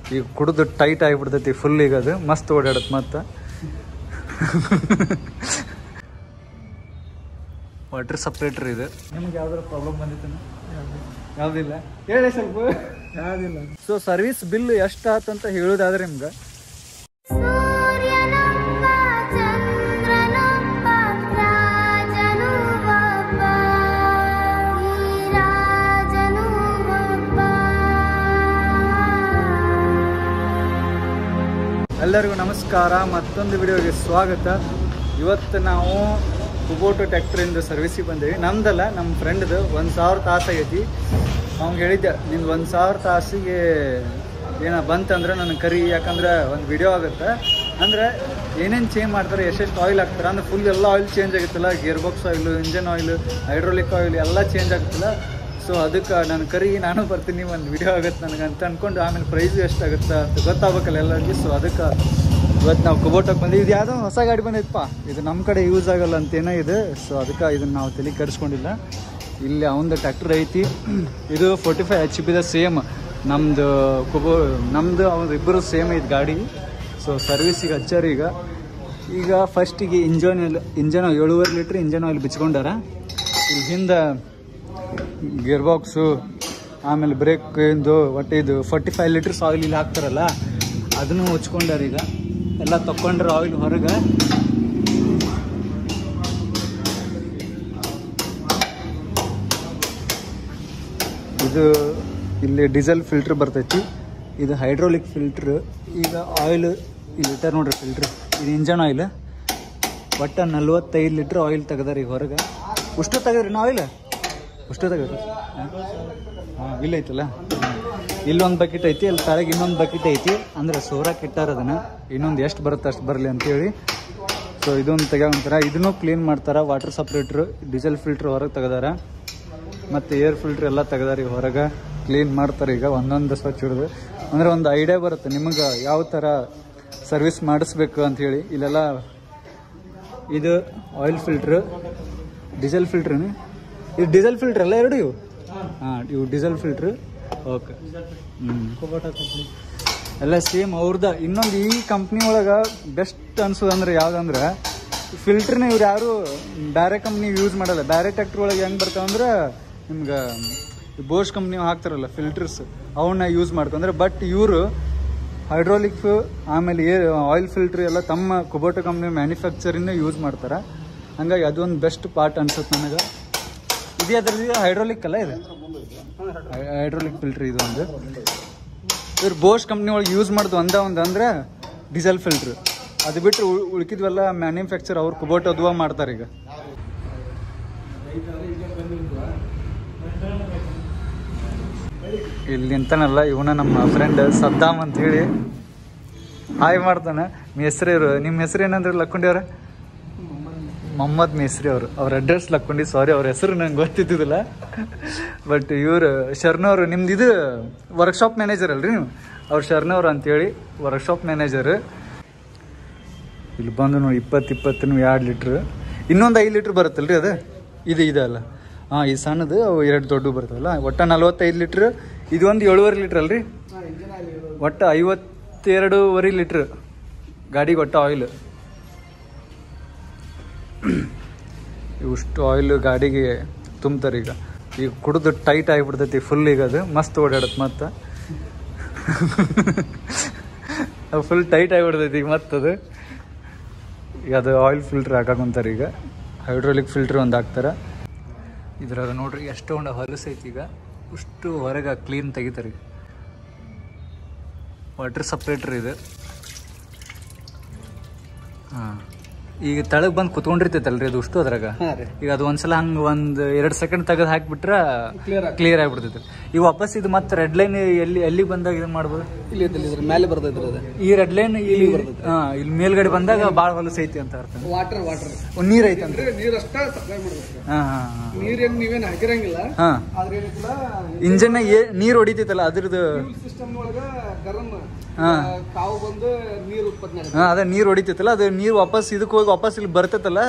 ಈಗ ಕುಡಿದು tight ಆಗಿಬಿಡ್ತೈತಿ full. ಈಗ ಅದು ಮಸ್ತ್ ಓಡಾಡತ್ತೆ ಮತ್ತು ವಾಟರ್ ಸಪ್ರೇಟ್ರ್ ಇದು. ನಿಮ್ಗೆ ಯಾವ್ದಾರು ಪ್ರಾಬ್ಲಮ್ ಬಂದಿತ್ತು? ಯಾವುದಿಲ್ಲ. ಹೇಳಿ ಸ್ವಲ್ಪ. ಯಾವುದಿಲ್ಲ. ಸೊ ಸರ್ವಿಸ್ ಬಿಲ್ ಎಷ್ಟು ಆತಂತ ಹೇಳೋದಾದ್ರೆ ನಿಮ್ಗೆ ಎಲ್ಲರಿಗೂ ನಮಸ್ಕಾರ, ಮತ್ತೊಂದು ವಿಡಿಯೋಗೆ ಸ್ವಾಗತ. ಇವತ್ತು ನಾವು ಕುಬೋಟೋ ಟ್ಯಾಕ್ಟ್ರಿಂದ ಸರ್ವಿಸಿಗೆ ಬಂದೇವಿ. ನಮ್ದಲ್ಲ, ನಮ್ಮ ಫ್ರೆಂಡ್ದು 1000 ತಾಸು ಆಗೈತಿ. ಅವ್ನಿಗೆ ಹೇಳಿದ್ದೆ, ನಿಂದು 1000 ತಾಸಿಗೆ ಬಂತಂದ್ರೆ ನನಗೆ ಕರಿ, ಯಾಕಂದ್ರೆ ಒಂದು ವಿಡಿಯೋ ಆಗುತ್ತೆ. ಅಂದರೆ ಏನೇನು ಚೇಂಜ್ ಮಾಡ್ತಾರೆ, ಎಷ್ಟೆಷ್ಟು ಆಯಿಲ್ ಹಾಕ್ತಾರೆ, ಅಂದ್ರೆ ಫುಲ್ ಎಲ್ಲ ಆಯಿಲ್ ಚೇಂಜ್ ಆಗುತ್ತಲ್ಲ, gear box oil, engine oil, hydraulic oil ಎಲ್ಲ ಚೇಂಜ್ ಆಗುತ್ತಲ್ಲ. ಸೊ ಅದಕ್ಕೆ ನಾನು ಕರಿ, ನಾನು ಬರ್ತೀನಿ, ಒಂದು ವಿಡಿಯೋ ಆಗುತ್ತೆ ನನಗೆ ಅಂತ ಅಂದ್ಕೊಂಡು, ಆಮೇಲೆ ಪ್ರೈಸು ಎಷ್ಟಾಗುತ್ತೆ ಅಂತ ಗೊತ್ತಾಗಬೇಕಲ್ಲ ಎಲ್ಲರಿಗೂ. ಸೊ ಅದಕ್ಕೆ ಇವತ್ತು ನಾವು ಕುಬೋಟೋಕ್ಕೆ ಬಂದೀವಿ. ಇದು ಯಾವುದೋ ಹೊಸ ಗಾಡಿ ಬಂದೈತಪ್ಪ, ಇದು ನಮ್ಮ ಕಡೆ ಯೂಸ್ ಆಗಲ್ಲ ಅಂತೇನೋ ಇದೆ. ಸೊ ಅದಕ್ಕೆ ಇದನ್ನು ನಾವು ತಲೆ ಕೆಡಿಸ್ಕೊಂಡಿಲ್ಲ. ಇಲ್ಲಿ ಅವನದು ಟ್ಯಾಕ್ಟರ್ ಐತಿ. ಇದು 45 HP ಸೇಮ್ ನಮ್ಮದು ನಮ್ಮದು ಅವ್ರದ್ದು ಇಬ್ಬರು ಸೇಮ್ ಐತೆ ಗಾಡಿ. ಸೊ ಸರ್ವಿಸಿಗೆ ಹಚ್ಚಾರ. ಈಗ ಫಸ್ಟಿಗೆ ಇಂಜನ್ 7.5 ಲೀಟ್ರ್ ಇಂಜನ್ ಆಯಿಲ್ ಬಿಚ್ಕೊಂಡಾರ. ಇಲ್ಲಿ ಹಿಂದೆ ಗೇರ್ ಬಾಕ್ಸು, ಆಮೇಲೆ ಬ್ರೇಕ್ ಇಂದು ಒಟ್ಟು ಇದು 45 ಲೀಟರ್ಸ್ ಆಯಿಲ್ ಇಲ್ಲಿ ಹಾಕ್ತಾರಲ್ಲ, ಅದನ್ನು ಹೊಚ್ಕೊಂಡಾರ. ಈಗ ಎಲ್ಲ ತಗೊಂಡ್ರೆ ಆಯಿಲ್ ಹೊರಗೆ. ಇದು ಇಲ್ಲಿ ಡೀಸೆಲ್ ಫಿಲ್ಟ್ರ್ ಬರ್ತೈತಿ, ಇದು ಹೈಡ್ರೋಲಿಕ್ ಫಿಲ್ಟ್ರ್. ಈಗ ಆಯಿಲ್ ಇಲ್ಲಿ ಇಟ್ಟಾರ ನೋಡ್ರಿ ಫಿಲ್ಟ್ರ್, ಇದು ಇಂಜನ್ ಆಯಿಲ್. ಒಟ್ಟು 45 ಲೀಟ್ರ್ ಆಯಿಲ್ ತೆಗ್ದಾರ ಈಗ ಹೊರಗೆ. ಅಷ್ಟು ತೆಗದ್ರಿ ನಾ ಆಯಿಲ್ ಅಷ್ಟು ತೆಗದ್ರಿ. ಹಾಂ, ಇಲ್ಲ ಐತಲ್ಲ, ಇಲ್ಲೊಂದು ಬಕೆಟ್ ಐತಿ, ಅಲ್ಲಿ ತಳಗೆ ಇನ್ನೊಂದು ಬಕೆಟ್ ಐತಿ. ಅಂದರೆ ಸೋರಾಕ್ ಇಟ್ಟಾರ ಅದನ್ನು, ಇನ್ನೊಂದು ಎಷ್ಟು ಬರುತ್ತೆ ಅಷ್ಟು ಬರಲಿ ಅಂತೇಳಿ. ಸೊ ಇದೊಂದು ತೆಗೊಂತಾರ. ಇದನ್ನು ಕ್ಲೀನ್ ಮಾಡ್ತಾರೆ. ವಾಟರ್ ಸಪ್ರೇಟ್ರು, ಡೀಸೆಲ್ ಫಿಲ್ಟ್ರ್ ಹೊರಗೆ ತೆಗ್ದಾರ, ಮತ್ತು ಏರ್ ಫಿಲ್ಟ್ರ್ ಎಲ್ಲ ತೆಗ್ದಾರ. ಈಗ ಹೊರಗೆ ಕ್ಲೀನ್ ಮಾಡ್ತಾರೆ. ಈಗ ಒಂದೊಂದು ಸ್ವಚ್ಛ ಹಿಡಿದು, ಅಂದರೆ ಒಂದು ಐಡಿಯಾ ಬರುತ್ತೆ ನಿಮಗೆ ಯಾವ ಥರ ಸರ್ವಿಸ್ ಮಾಡಿಸ್ಬೇಕು ಅಂಥೇಳಿ. ಇಲ್ಲೆಲ್ಲ ಇದು ಆಯಿಲ್ ಫಿಲ್ಟ್ರು, ಡೀಸೆಲ್ ಫಿಲ್ಟ್ರನೇ. ಇದು ಡೀಸೆಲ್ ಫಿಲ್ಟ್ರ್ ಅಲ್ಲ ಎರಡು ಇವು? ಹಾಂ, ಇವು diesel filter. Okay. Kubota company ಎಲ್ಲ ಸೇಮ್ ಅವ್ರದ್ದು. ಇನ್ನೊಂದು ಈ ಕಂಪ್ನಿ ಒಳಗೆ ಬೆಸ್ಟ್ ಅನ್ಸೋದಂದ್ರೆ ಯಾವುದಂದ್ರೆ, ಫಿಲ್ಟ್ರನ್ನ ಇವ್ರು ಯಾರು ಬೇರೆ ಕಂಪ್ನಿ ಯೂಸ್ ಮಾಡಲ್ಲ. ಬೇರೆ ಟ್ಯಾಕ್ಟ್ರ್ ಒಳಗೆ ಹೆಂಗೆ ಬರ್ತಾವಂದ್ರೆ ನಿಮ್ಗೆ ಬೋಷ್ ಕಂಪ್ನಿ ಹಾಕ್ತಾರಲ್ಲ ಫಿಲ್ಟರ್ಸ್, ಅವನ್ನ ಯೂಸ್ ಮಾಡ್ಕೊಂಡ್ರೆ. ಬಟ್ ಇವರು ಹೈಡ್ರೋಲಿಕ್ ಆಮೇಲೆ ಆಯಿಲ್ ಫಿಲ್ಟ್ರ್ ಎಲ್ಲ ತಮ್ಮ ಕುಬೋಟೋ ಕಂಪ್ನಿ ಮ್ಯಾನುಫ್ಯಾಕ್ಚರಿಂದ ಯೂಸ್ ಮಾಡ್ತಾರೆ. ಹಂಗಾಗಿ ಅದೊಂದು ಬೆಸ್ಟ್ ಪಾರ್ಟ್ ಅನ್ಸುತ್ತೆ ನನಗೆ. ಇದು ಅದ್ರದ್ದು ಹೈಡ್ರೋಲಿಕ್ ಅಲ್ಲ, ಇದು ಹೈಡ್ರೋಲಿಕ್ ಫಿಲ್ಟ್ರ್. ಇದು ಒಂದು ಇವ್ರು ಬೋಷ್ ಕಂಪ್ನಿ ಒಳಗೆ ಯೂಸ್ ಮಾಡೋದು ಒಂದು ಅಂದರೆ ಡೀಸೆಲ್ ಫಿಲ್ಟ್ರ್. ಅದು ಬಿಟ್ಟರೆ ಉಳ್ಕಿದ್ವೆಲ್ಲ ಮ್ಯಾನುಫ್ಯಾಕ್ಚರ್ ಅವ್ರು ಕುಬೋಟೋ ಅದುವ ಮಾಡ್ತಾರೆ. ಈಗ ಇಲ್ಲಿ ನಿಂತಾನಲ್ಲ ಇವನ ನಮ್ಮ ಫ್ರೆಂಡ್ ಸದ್ದಾಮ್ ಅಂತ ಹೇಳಿ ಹಾಯ್ ಮಾಡ್ತಾನೆ. ನಿಮ್ಮ ಹೆಸರು ಏನಂದ್ರೆ ಲಕ್ಕೊಂಡಿವ್ರ? ಮೊಹಮ್ಮದ್ ಮೇಸ್ರಿ ಅವರು. ಅವ್ರ ಅಡ್ರೆಸ್ ಲಕ್ಕೊಂಡಿ, ಸಾರಿ ಅವ್ರ ಹೆಸರು ನಂಗೆ ಗೊತ್ತಿದ್ದಿಲ್ಲ. ಬಟ್ ಇವರು ಶರ್ನವ್ರು, ನಿಮ್ದು ಇದು ವರ್ಕ್ಶಾಪ್ ಮ್ಯಾನೇಜರ್ ಅಲ್ರಿ ನೀವು? ಅವ್ರು ಶರ್ನವ್ರು ಅಂತೇಳಿ ವರ್ಕ್ಶಾಪ್ ಮ್ಯಾನೇಜರ್. ಇಲ್ಲಿ ಬಂದು ನೋಡಿ 20 2 ಲೀಟ್ರ್, ಇನ್ನೊಂದು 5 ಲೀಟ್ರ್ ಬರುತ್ತಲ್ರಿ ಅದು? ಇದು ಅಲ್ಲ, ಹಾಂ, ಇದು ಸಣ್ಣದು, ಅವು 2 ದೊಡ್ಡ ಬರ್ತಾವಲ್ಲ. ಒಟ್ಟು 45 ಲೀಟ್ರ್. ಇದು ಒಂದು 7.5 ಲೀಟ್ರ್ ಅಲ್ರಿ? ಒಟ್ಟು 52.5 ಲೀಟ್ರ್ ಗಾಡಿಗೆ ಒಟ್ಟು ಆಯಿಲ್. ಇಷ್ಟು ಆಯಿಲ್ ಗಾಡಿಗೆ ತುಂಬ್ತಾರೆ. ಈಗ ಕುಡಿದು ಟೈಟ್ ಆಗಿಬಿಡ್ತೈತಿ ಫುಲ್. ಈಗ ಅದು ಮಸ್ತ್ ಓಡಾಡತ್ತೆ ಮತ್ತು ಫುಲ್ ಟೈಟ್ ಆಗಿಬಿಡ್ತೈತಿ ಈಗ ಮತ್ತದು. ಈಗ ಅದು ಆಯಿಲ್ ಫಿಲ್ಟ್ರ್ ಹಾಕಾಕೊಂತಾರೆ. ಈಗ ಹೈಡ್ರೋಲಿಕ್ ಫಿಲ್ಟ್ರ್ ಒಂದು ಹಾಕ್ತಾರೆ. ಇದ್ರಾಗ ನೋಡ್ರಿ ಎಷ್ಟೊಂದು ಹೊಲಸೈತಿ. ಈಗ ಅಷ್ಟು ಹೊರಗೆ ಕ್ಲೀನ್ ತೆಗಿತಾರೆ. ವಾಟರ್ ಸಪ್ರೇಟ್ರ್ ಇದು. ಹಾಂ, ಈಗ ತಳಗ್ ಬಂದು ಕುತ್ಕೊಂಡಿರ್ತೈತಲ್ರಿ ಅದು ಅಷ್ಟು ಅದ್ರಾಗ. ಈಗ ಅದು ಒಂದ್ಸಲ ಹಂಗೆ 1-2 ಸೆಕೆಂಡ್ ತೆಗೆದು ಹಾಕಿಬಿಟ್ರೆ ಕ್ಲಿಯರ್ ಆಗಿಬಿಡ್ತೈತಿ. ಈಗ ವಾಪಸ್ ಇದು ಮತ್ತೆ ರೆಡ್ ಲೈನ್ ಎಲ್ಲಿ ಬಂದಾಗ ಇದನ್ನ ಮಾಡ್ಬೋದು? ಇಲ್ಲಿ ಮೇಲೆ ಬರ್ತೈತ್ರಿ ಅದು. ಈ ರೆಡ್ ಲೈನ್ ಇಲ್ಲಿ ಮೇಲ್ಗಡೆ ಬಂದಾಗ ಭಾಳ ಹೊಲಸು ಐತಿ ಅಂತ ಅರ್ಥ. ನೀರ್ ಐತಿ ಅಂದ್ರೆ ಇಂಜನ್ ನೀರ್ ಹೊಡಿತೈತಲ್ಲ ಅದ್ರದ್ದು. ಅದ ನೀರ್ ಹೊಡಿತೈತಲ್ಲ, ಅದು ನೀರ್ ವಾಪಸ್ ಇದಕ್ಕೆ ಹೋಗಿ ವಾಪಸ್ ಇಲ್ಲಿ ಬರ್ತೈತಲ್ಲ,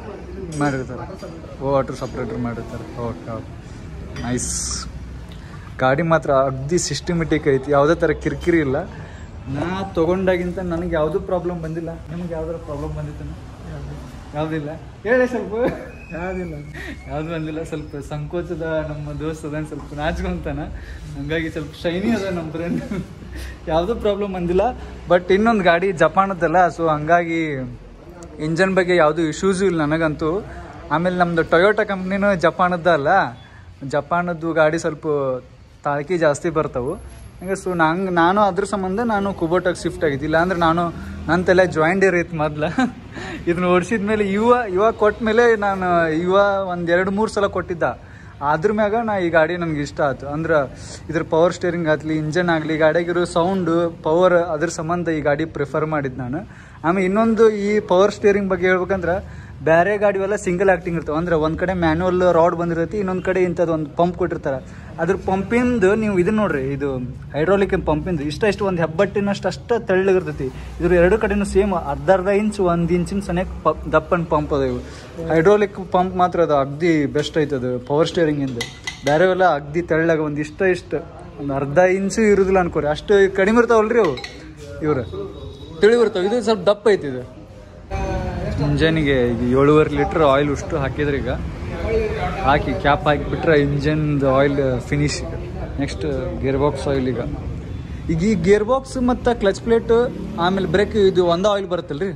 ಮಾಡಿರ್ತಾರೆ. ವಾಟರ್ ಸಪ್ರೇಟರ್ ಮಾಡಿರ್ತಾರೆ. Okay, nice. ಗಾಡಿ ಮಾತ್ರ ಅಗ್ದಿ ಸಿಸ್ಟಮೆಟಿಕ್ ಐತಿ, ಯಾವುದೇ ಥರ ಕಿರಿಕಿರಿ ಇಲ್ಲ. ನಾ ತೊಗೊಂಡಾಗಿಂತ ನನಗೆ ಯಾವುದೂ ಪ್ರಾಬ್ಲಮ್ ಬಂದಿಲ್ಲ. ನಿಮ್ಗೆ ಯಾವ್ದಾರು ಪ್ರಾಬ್ಲಮ್ ಬಂದಿತ್ತು? ಯಾವುದಿಲ್ಲ. ಹೇಳಿ ಸ್ವಲ್ಪ. ಯಾವ್ದು ಬಂದಿಲ್ಲ. ಸ್ವಲ್ಪ ಸಂಕೋಚದ ನಮ್ಮ ದೋಸ್ತ್ ಅದನ್ನು ಸ್ವಲ್ಪ ನಾಚ್ಕೊಂತಾನ, ಹಂಗಾಗಿ ಸ್ವಲ್ಪ ಶೈನಿ ಅದ ನಮ್ಮ ಫ್ರೆಂಡ್. ಯಾವುದೂ ಪ್ರಾಬ್ಲಮ್ ಬಂದಿಲ್ಲ. ಬಟ್ ಇನ್ನೊಂದು ಗಾಡಿ ಜಪಾನದ್ದಲ್ಲ, ಸೊ ಹಂಗಾಗಿ ಇಂಜನ್ ಬಗ್ಗೆ ಯಾವುದೂ ಇಶ್ಯೂಸು ಇಲ್ಲ ನನಗಂತೂ. ಆಮೇಲೆ ನಮ್ಮದು ಟೊಯೋಟಾ ಕಂಪ್ನಿನೂ ಜಪಾನದ್ದ ಅಲ್ಲ, ಜಪಾನದ್ದು ಗಾಡಿ ಸ್ವಲ್ಪ ತಾಳ್ಕಿ ಜಾಸ್ತಿ ಬರ್ತಾವೆ. ಹಂಗೆ ಸೊ ನಾನು ಅದ್ರ ಸಂಬಂಧ ನಾನು ಕುಬೋಟಾಗಿ ಶಿಫ್ಟ್ ಆಗಿದ್ದಿಲ್ಲ. ಅಂದರೆ ನನ್ನ ತಲೆ ಜಾಯಿಂಟ್ ಇರೈತೆ ಮೊದ್ಲು. ಇದನ್ನ ಓಡಿಸಿದ ಮೇಲೆ ಇವ ಕೊಟ್ಟ ಮೇಲೆ ನಾನು ಒಂದು 2-3 ಸಲ ಕೊಟ್ಟಿದ್ದ. ಅದ್ರ ಮ್ಯಾಗ ಈ ಗಾಡಿ ನನಗೆ ಇಷ್ಟ ಆಯ್ತು. ಅಂದ್ರೆ ಇದ್ರ ಪವರ್ ಸ್ಟೇರಿಂಗ್ ಆಗಲಿ, ಇಂಜನ್ ಆಗಲಿ, ಗಾಡಿಯಾಗಿರೋ ಸೌಂಡು, ಪವರ್, ಅದ್ರ ಸಂಬಂಧ ಈ ಗಾಡಿ ಪ್ರಿಫರ್ ಮಾಡಿದ್ದು ನಾನು. ಆಮೇಲೆ ಇನ್ನೊಂದು, ಈ ಪವರ್ ಸ್ಟೇರಿಂಗ್ ಬಗ್ಗೆ ಹೇಳ್ಬೇಕಂದ್ರೆ ಬೇರೆ ಗಾಡಿವೆಲ್ಲ ಸಿಂಗಲ್ ಆ್ಯಕ್ಟಿಂಗ್ ಇರ್ತಾವೆ. ಅಂದ್ರೆ ಒಂದು ಕಡೆ ಮ್ಯಾನ್ಯುವಲ್ ರಾಡ್ ಬಂದಿರೈತಿ, ಇನ್ನೊಂದು ಕಡೆ ಇಂಥದ್ದು ಒಂದು ಪಂಪ್ ಕೊಟ್ಟಿರ್ತಾರೆ. ಅದ್ರ ಪಂಪಿಂದು ನೀವು ಇದನ್ನ ನೋಡ್ರಿ, ಇದು ಹೈಡ್ರಾಲಿಕ್ ಪಂಪಿಂದು ಇಷ್ಟು ಒಂದು ಹೆಬ್ಬಟ್ಟಿನಷ್ಟು ಅಷ್ಟು ತೆಳ್ಳಗಿರ್ತೈತಿ. ಇದ್ರ 2 ಕಡೆನೂ ಸೇಮ್ ಅರ್ಧ ಇಂಚ್ 1 ಇಂಚಿನ ಸನಿಯಕ್ಕೆ ದಪ್ಪನ ಪಂಪ್ ಅದ. ಇವು ಹೈಡ್ರಾಲಿಕ್ ಪಂಪ್ ಮಾತ್ರ ಅದು ಅಗ್ದಿ ಬೆಸ್ಟ್ ಐತದು ಪವರ್ ಸ್ಟೇರಿಂಗಿಂದು. ಬೇರೆವೆಲ್ಲ ಅಗ್ದಿ ತೆಳ್ಳಗ ಇಷ್ಟು ಒಂದು ಅರ್ಧ ಇಂಚು ಇರುದಿಲ್ಲ ಅನ್ಕೋರಿ, ಅಷ್ಟು ಕಡಿಮೆ ಇರ್ತಾವಲ್ರಿ ಅವು. ಇವ್ರು ತಿಳಿಬಿರ್ತಾವೆ. ಇದು ಸ್ವಲ್ಪ ದಪ್ಪ ಐತಿ. ಇದು ಇಂಜನ್ಗೆ ಈಗ 7.5 ಲೀಟ್ರ್ ಆಯಿಲ್ ಅಷ್ಟು ಹಾಕಿದ್ರೆ, ಈಗ ಹಾಕಿ ಕ್ಯಾಪ್ ಹಾಕಿಬಿಟ್ರೆ ಇಂಜನ್ದು oil finish. Next gear box oil. ಈಗ ಈ ಗೇರ್ ಬಾಕ್ಸ್ ಮತ್ತು ಕ್ಲಚ್ ಪ್ಲೇಟ್ ಆಮೇಲೆ ಬ್ರೇಕ್ ಇದು ಒಂದೇ ಆಯಿಲ್ ಬರುತ್ತಲ್ರಿ?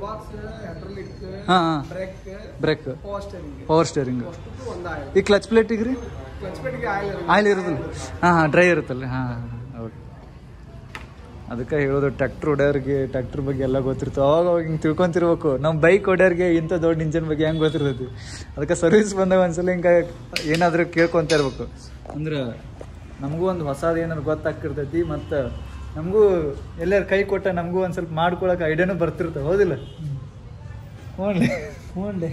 ಹಾಂ ಬ್ರೇಕ್, ಪವರ್ ಸ್ಟೇರಿಂಗ್. ಈ ಕ್ಲಚ್ ಪ್ಲೇಟಿಗೆ ರೀ ಆಯಿಲ್ ಇರೋದಿಲ್ಲ? ಹಾಂ ಡ್ರೈ ಇರುತ್ತಲ್ಲ. ಹಾಂ ಓಕೆ. ಅದಕ್ಕೆ ಹೇಳೋದು ಟ್ರ್ಯಾಕ್ಟರ್ ಹೊಡ್ಯೋರಿಗೆ ಟ್ರ್ಯಾಕ್ಟರ್ ಬಗ್ಗೆ ಎಲ್ಲ ಗೊತ್ತಿರ್ತವೆ. ಅವಾಗ ಹಿಂಗೆ ತಿಳ್ಕೊತಿರ್ಬೇಕು. ನಮ್ಮ ಬೈಕ್ ಹೊಡ್ಯೋರಿಗೆ ಇಂಥ ದೊಡ್ಡ ಇಂಜನ್ ಬಗ್ಗೆ ಹೆಂಗೆ ಗೊತ್ತಿರ್ತೈತಿ. ಅದಕ್ಕೆ ಸರ್ವಿಸ್ ಬಂದಾಗ ಒಂದ್ಸಲ ಹಿಂಗೆ ಏನಾದರೂ ಕೇಳ್ಕೊತ ಇರ್ಬೇಕು. ಅಂದ್ರೆ ನಮಗೂ ಒಂದು ಹೊಸದು ಏನಾದ್ರು ಗೊತ್ತಾಗ್ತಿರ್ತೈತಿ. ಮತ್ತು ನಮಗೂ ಎಲ್ಲರೂ ಕೈ ಕೊಟ್ಟ ನಮಗೂ ಒಂದು ಸ್ವಲ್ಪ ಮಾಡ್ಕೊಳಕ್ಕೆ ಐಡಿಯಾನು ಬರ್ತಿರ್ತವೆ. ಹೌದಿಲ್ಲ? ಹ್ಞೂ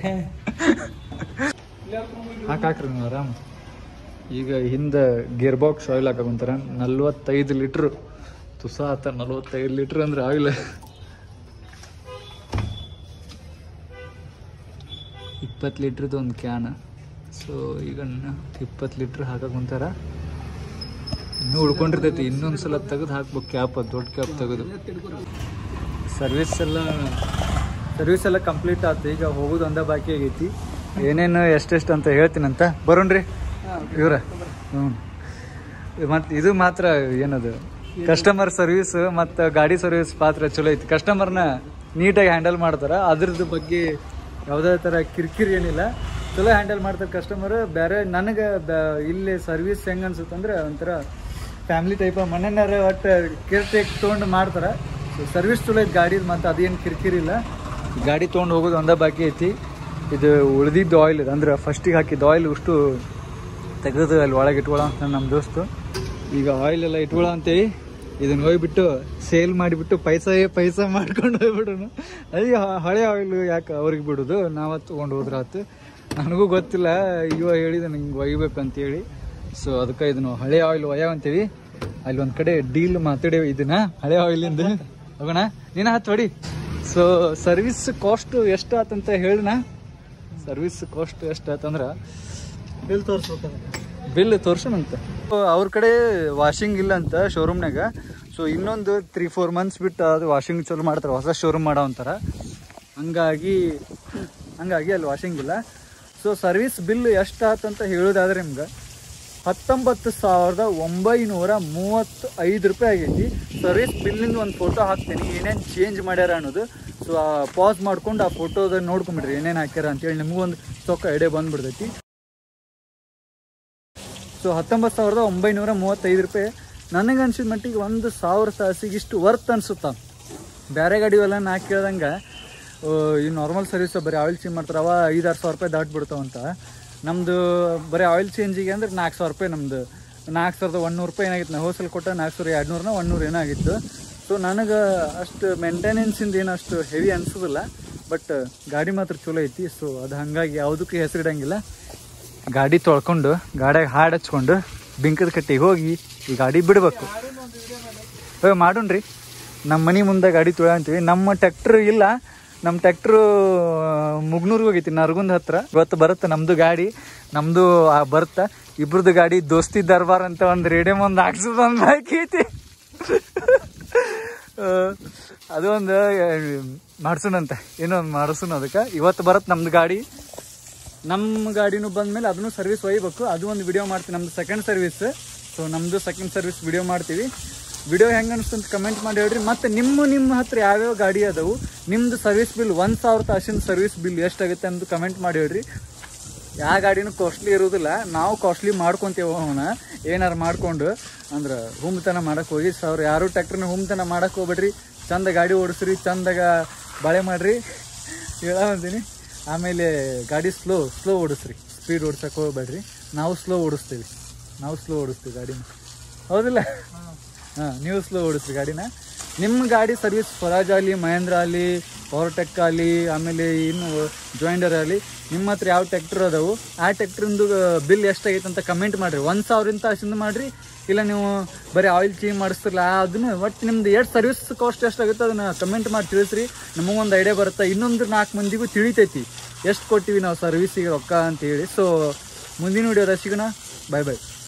ಹಾಕ್ರಿ ನೀವು ಆರಾಮ್. ಈಗ ಹಿಂದೆ ಗೇರ್ ಬಾಕ್ಸ್ ಆಯಿಲ್ ಹಾಕೊಂತಾರ 45 ಲೀಟ್ರ್ ತುಸ ಆತ. 45 ಲೀಟ್ರ್ ಅಂದ್ರೆ ಆಯಿಲ್ 20 ಲೀಟ್ರದ್ದು ಒಂದು ಕ್ಯಾನ್. ಸೊ ಈಗ 20 ಲೀಟ್ರ್ ಹಾಕುವಂತಾರ. ಇನ್ನೂ ಉಳ್ಕೊಂಡಿರ್ತೈತಿ, ಇನ್ನೊಂದು ಸಲ ತೆಗೆದು ಹಾಕ್ಬೇಕು ಕ್ಯಾಪ್, ದೊಡ್ಡ ಕ್ಯಾಪ್ ತೆಗೆದು. ಸರ್ವಿಸ್ ಎಲ್ಲ ಕಂಪ್ಲೀಟ್ ಆಯ್ತು. ಈಗ ಹೋಗೋದು ಒಂದೇ ಬಾಕಿ ಆಗೈತಿ. ಏನೇನು ಎಷ್ಟೆಷ್ಟು ಅಂತ ಹೇಳ್ತೀನಂತ ಬರೋಣ್ರಿ ಇವ್ರ. ಮತ್ತು ಇದು ಮಾತ್ರ ಏನದು ಕಸ್ಟಮರ್ ಸರ್ವಿಸ್ ಮತ್ತು ಗಾಡಿ ಸರ್ವಿಸ್ ಪಾತ್ರ ಚಲೋ ಐತಿ. ಕಸ್ಟಮರ್ನ ನೀಟಾಗಿ ಹ್ಯಾಂಡಲ್ ಮಾಡ್ತಾರೆ. ಅದ್ರದ್ದು ಬಗ್ಗೆ ಯಾವುದೇ ಥರ ಕಿರಿಕಿರಿ ಏನಿಲ್ಲ, ಚಲೋ ಹ್ಯಾಂಡಲ್ ಮಾಡ್ತಾರೆ ಕಸ್ಟಮರ್. ಬೇರೆ ನನಗೆ ಇಲ್ಲಿ ಸರ್ವಿಸ್ ಹೆಂಗೆ ಅನ್ಸುತ್ತಂದ್ರೆ ಒಂಥರ ಫ್ಯಾಮಿಲಿ ಟೈಪ್ ಮನೆಯನ್ನಾರ ಒಟ್ಟು ಕೇರ್ ಟೇಕ್ ತೊಗೊಂಡು ಮಾಡ್ತಾರೆ. ಸೊ ಸರ್ವಿಸ್ ಚಲೋ ಐತಿ ಗಾಡಿದು, ಮತ್ತು ಅದೇನು ಕಿರಿಕಿರಿ ಇಲ್ಲ. ಗಾಡಿ ತೊಗೊಂಡು ಹೋಗೋದು ಒಂದೇ ಬಾಕಿ ಐತಿ. ಇದು ಉಳಿದಿದ್ದು ಆಯಿಲ್ ಇದೆ, ಅಂದ್ರೆ ಫಸ್ಟಿಗೆ ಹಾಕಿದ್ದು ಆಯಿಲ್ ಅಷ್ಟು ತೆಗೆದು ಅಲ್ಲಿ ಒಳಗೆ ಇಟ್ಕೊಳ್ಳೋ ಅಂತ ನಮ್ಮ ದೋಸ್ತು. ಈಗ ಆಯಿಲ್ ಎಲ್ಲ ಇಟ್ಕೊಳ್ಳೋ ಅಂತೇಳಿ ಇದನ್ನು ಹೋಗ್ಬಿಟ್ಟು ಸೇಲ್ ಮಾಡಿಬಿಟ್ಟು ಪೈಸಾ ಮಾಡ್ಕೊಂಡು ಹೋಗ್ಬಿಡೋಣ. ಅದೇ ಹಳೆ ಆಯಿಲ್ ಯಾಕೆ ಅವ್ರಿಗೆ ಬಿಡೋದು, ನಾವು ತೊಗೊಂಡು ಹೋದ್ರೆ ಆಯ್ತು. ನನಗೂ ಗೊತ್ತಿಲ್ಲ, ಇವ ಹೇಳಿದ ಹಿಂಗೆ ಒಯ್ಬೇಕು ಅಂತೇಳಿ. ಸೊ ಅದಕ್ಕೆ ಇದನ್ನು ಹಳೆ ಆಯಿಲ್ ಒಯ್ಯವಂತೀವಿ. ಅಲ್ಲಿ ಒಂದು ಕಡೆ ಡೀಲ್ ಮಾತಾಡೇವಿ ಇದನ್ನ ಹಳೆ ಆಯಿಲಿಂದ. ಹೋಗೋಣ, ನೀನು ಹತ್ತು ಹೊಡಿ. ಸೊ ಸರ್ವಿಸ್ ಕಾಸ್ಟ್ ಎಷ್ಟು ಆತಂತ ಹೇಳಿನ. ಸರ್ವಿಸ್ ಕಾಸ್ಟ್ ಎಷ್ಟು ಆತಂದ್ರೆ ಬಿಲ್ ತೋರ್ಸೋಣಂತ. ಅವ್ರ ಕಡೆ ವಾಷಿಂಗ್ ಇಲ್ಲ ಅಂತ ಶೋರೂಮ್ನಾಗ. ಸೊ ಇನ್ನೊಂದು 3-4 ಮಂತ್ಸ್ ಬಿಟ್ಟು ಅದು ವಾಷಿಂಗ್ ಚಲೋ ಮಾಡ್ತಾರೆ, ಹೊಸ ಶೋರೂಮ್ ಮಾಡೋ ಅಂತಾರೆ. ಹಂಗಾಗಿ ಅಲ್ಲಿ ವಾಷಿಂಗ್ ಇಲ್ಲ. ಸೊ ಸರ್ವಿಸ್ ಬಿಲ್ ಎಷ್ಟು ಆತಂತ ಹೇಳೋದಾದ್ರೆ ನಿಮ್ಗೆ 19,935 ರೂಪಾಯಿ ಆಗೈತಿ. ಸರ್ವಿಸ್ ಬಿಲ್ಲಿಂದ ಒಂದು ಫೋಟೋ ಹಾಕ್ತೀನಿ, ಏನೇನು ಚೇಂಜ್ ಮಾಡ್ಯಾರ ಅನ್ನೋದು. ಸೊ ಪಾಸ್ ಮಾಡ್ಕೊಂಡು ಆ ಫೋಟೋದ ನೋಡ್ಕೊಂಬಿಡ್ರಿ ಏನೇನು ಹಾಕ್ಯಾರ ಅಂತೇಳಿ ನಿಮಗೂ ಒಂದು ಚೊಕ್ಕ ಐಡಿಯಾ ಬಂದ್ಬಿಡ್ತೈತಿ. ಸೊ 19,935 ರೂಪಾಯಿ ನನಗೆ ಅನ್ಸಿದ ಮಟ್ಟಿಗೆ 1,000 ತಾಸಿಗೆ ಇಷ್ಟು ವರ್ತ್ ಅನ್ಸುತ್ತ. ಬೇರೆ ಗಾಡಿವೆಲ್ಲ ನಾ ಕೇಳ್ದಂಗೆ ಈ ನಾರ್ಮಲ್ ಸರ್ವಿಸ್ ಬರೀ ಆಯಿಲ್ ಚೇಂಜ್ ಮಾಡ್ತಾರೆ, ಅವ 5-6 ಸಾವಿರ ರೂಪಾಯಿ ದಾಟ್ಬಿಡ್ತಾವಂತ. ನಮ್ಮದು ಬರೀ ಆಯಿಲ್ ಚೇಂಜಿಗೆ ಅಂದ್ರೆ 4,000 ರೂಪಾಯಿ. ನಮ್ಮದು 4,100 ರೂಪಾಯಿ ಏನಾಗಿತ್ತು. ನಾವು ಹೋಲ್ಸೇಲ್ ಕೊಟ್ಟ 4,200 100 ಏನಾಗಿತ್ತು. ಸೊ ನನಗೆ ಅಷ್ಟು ಮೇಂಟೆನೆನ್ಸಿಂದ ಏನು ಅಷ್ಟು ಹೆವಿ ಅನ್ಸೋದಿಲ್ಲ. ಬಟ್ ಗಾಡಿ ಮಾತ್ರ ಚಲೋ ಐತಿ. ಸೊ ಅದು ಹಾಗಾಗಿ ಯಾವುದಕ್ಕೂ ಹೆಸರಿಡಂಗಿಲ್ಲ. ಗಾಡಿ ತೊಳ್ಕೊಂಡು ಗಾಡಿಯಾಗ ಹಾಡು ಹಚ್ಕೊಂಡು ಬಿಂಕದ ಕಟ್ಟಿಗೆ ಹೋಗಿ ಈ ಗಾಡಿ ಬಿಡ್ಬೇಕು. ಮಾಡೋಣ್ರಿ. ನಮ್ಮ ಮನೆ ಮುಂದೆ ಗಾಡಿ ತೊಳೆ ಅಂತೀವಿ. ನಮ್ಮ ಟ್ರ್ಯಾಕ್ಟರ್ ಇಲ್ಲ, ನಮ್ಮ ಟ್ಯಾಕ್ಟ್ರು ಮುಗ್ನೂರ್ಗೆ ಹೋಗೈತಿ, ನರಗುಂದ ಹತ್ರ. ಇವತ್ತು ಬರುತ್ತೆ ನಮ್ದು ಗಾಡಿ, ನಮ್ದು ಬರುತ್ತಾ ಇಬ್ರದ್ದು ಗಾಡಿ. ದೋಸ್ತಿ ದರ್ಬಾರ್ ಅಂತ ಒಂದು ರೇಡಿಯಂ ಒಂದು ಹಾಕ್ಸೋದು ಒಂದು ಹಾಕೈತಿ. ಅದು ಒಂದು ಮಾಡ್ಸೋಣಂತ, ಏನೋ ಒಂದು ಮಾಡಿಸೋಣ. ಅದಕ್ಕೆ ಇವತ್ತು ಬರುತ್ತೆ ನಮ್ದು ಗಾಡಿ. ನಮ್ಮ ಗಾಡಿನೂ ಬಂದ್ಮೇಲೆ ಅದನ್ನು ಸರ್ವಿಸ್ ಒಯ್ಬೇಕು. ಅದು ಒಂದು ವಿಡಿಯೋ ಮಾಡ್ತೀವಿ, ನಮ್ದು ಸೆಕೆಂಡ್ ಸರ್ವಿಸ್. ಸೊ ನಮ್ಮದು ಸೆಕೆಂಡ್ ಸರ್ವಿಸ್ ವಿಡಿಯೋ ಮಾಡ್ತೀವಿ. ವಿಡಿಯೋ ಹೆಂಗೆ ಅನಿಸ್ತು ಅಂತ ಕಮೆಂಟ್ ಮಾಡಿ ಹೇಳ್ರಿ. ಮತ್ತು ನಿಮ್ಮ ಹತ್ರ ಯಾವ್ಯಾವ ಗಾಡಿ ಅದಾವು, ನಿಮ್ಮದು ಸರ್ವಿಸ್ ಬಿಲ್ 1000 ತಾಸಿನ ಸರ್ವಿಸ್ ಬಿಲ್ ಎಷ್ಟಾಗುತ್ತೆ ಅಂತ ಕಮೆಂಟ್ ಮಾಡಿ ಹೇಳ್ರಿ. ಯಾವ ಗಾಡಿನೂ ಕಾಸ್ಟ್ಲಿ ಇರೋದಿಲ್ಲ, ನಾವು ಕಾಸ್ಟ್ಲಿ ಮಾಡ್ಕೊತೇವೆ. ಅವನ ಏನಾರು ಮಾಡ್ಕೊಂಡು ಅಂದ್ರೆ ಹುಮ್ತನ ಮಾಡಕ್ಕೆ ಹೋಗಿ ಅವ್ರು ಯಾರು ಟ್ಯಾಕ್ಟ್ರನ್ನ ಹುಮ್ತನ ಮಾಡಕ್ಕೆ ಹೋಗ್ಬೇಡ್ರಿ. ಚಂದ ಗಾಡಿ ಓಡಿಸ್ರಿ, ಚಂದಾಗ ಬಾಳೆ ಮಾಡಿರಿ ಹೇಳಂತೀನಿ. ಆಮೇಲೆ ಗಾಡಿ ಸ್ಲೋ ಓಡಿಸ್ರಿ, ಸ್ಪೀಡ್ ಓಡ್ಸಕ್ಕೆ ಹೋಗ್ಬೇಡ್ರಿ. ನಾವು ಸ್ಲೋ ಓಡಿಸ್ತೀವಿ ಗಾಡಿನ, ಹೌದಿಲ್ಲ? ಹಾಂ, ನೀವು ಸ್ಲೋ ಓಡಿಸ್ರಿ ಗಾಡಿನ. ನಿಮ್ಮ ಗಾಡಿ ಸರ್ವಿಸ್ ಸ್ವರಾಜ್ ಆಗಲಿ, ಮಹೇಂದ್ರ ಆಗಲಿ, ಪವರ್ಟೆಕ್ ಆಗಲಿ, ಆಮೇಲೆ ಇನ್ನು ಜಾಯಿಂಡರ್ ಆಗಲಿ, ನಿಮ್ಮ ಹತ್ರ ಯಾವ ಟ್ಯಾಕ್ಟರ್ ಅದಾವು ಆ ಟ್ಯಾಕ್ಟ್ರಿಂದು ಬಿಲ್ ಎಷ್ಟಾಗೈತೆ ಅಂತ ಕಮೆಂಟ್ ಮಾಡಿರಿ. 1000 ತಾಸಿಂದ ಮಾಡಿರಿ, ಇಲ್ಲ ನೀವು ಬರೀ ಆಯಿಲ್ ಚೇಂಜ್ ಮಾಡಿಸ್ತಿರಲ್ಲ ಅದನ್ನು. ಒಟ್ಟು ನಿಮ್ದು ಎಷ್ಟು ಸರ್ವಿಸ್ ಕಾಸ್ಟ್ ಎಷ್ಟಾಗುತ್ತೆ ಅದನ್ನು ಕಮೆಂಟ್ ಮಾಡಿ ತಿಳಿಸ್ರಿ. ನಮಗೊಂದು ಐಡಿಯಾ ಬರುತ್ತೆ, ಇನ್ನೊಂದು 4 ಮಂದಿಗೂ ತಿಳಿತೈತಿ ಎಷ್ಟು ಕೊಟ್ಟಿವಿ ನಾವು ಸರ್ವಿಸಿಗೆ ರೊಕ್ಕ ಅಂತೇಳಿ. ಸೊ ಮುಂದಿನ ವಿಡಿಯೋದ ಸಿಗೋಣ. ಬಾಯ್.